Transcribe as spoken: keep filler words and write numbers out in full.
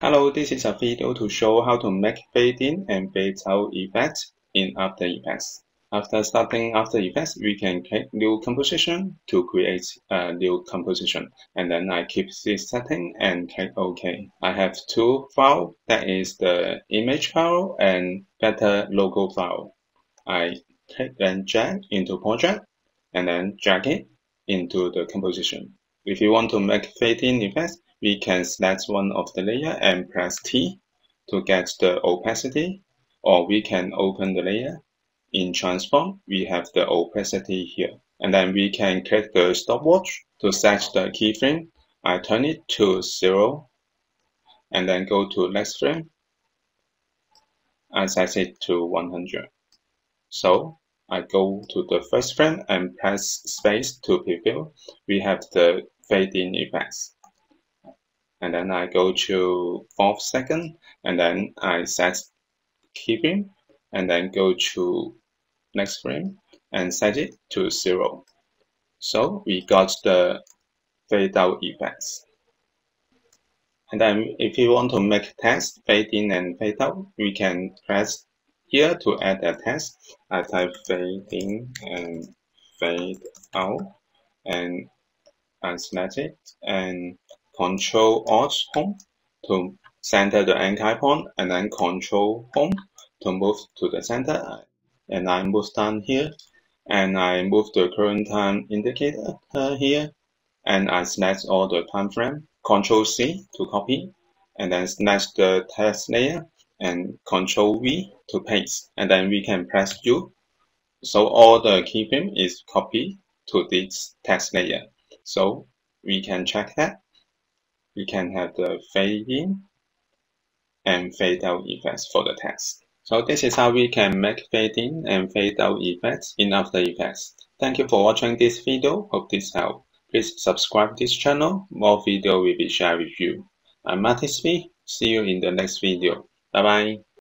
Hello, this is a video to show how to make fade in and fade out effects in After Effects. After starting After Effects, we can click New Composition to create a new composition. And then I keep this setting and click OK. I have two files, that is the image file and better logo file. I click and drag into project and then drag it into the composition. If you want to make fade in effects, we can select one of the layer and press T to get the opacity, or we can open the layer. In transform, we have the opacity here. And then we can click the stopwatch to set the keyframe. I turn it to zero and then go to next frame. I set it to one hundred. So I go to the first frame and press space to preview. We have the fade in effects. And then I go to fourth second, and then I set keyframe, and then go to next frame and set it to zero. So we got the fade out effects. And then if you want to make text fade in and fade out, we can press here to add a text. I type fade in and fade out, and I select it and Control Alt Home to center the anchor point, and then Control Home to move to the center. And I move down here, and I move the current time indicator here, and I select all the time frame. Control C to copy, and then select the text layer, and Control V to paste. And then we can press U. So all the keyframe is copied to this text layer. So we can check that. We can have the fade in and fade out effects for the text. So this is how we can make fade in and fade out effects in After Effects. Thank you for watching this video. Hope this helped. Please subscribe this channel. More video will be shared with you. I'm Marty. See you in the next video. Bye bye.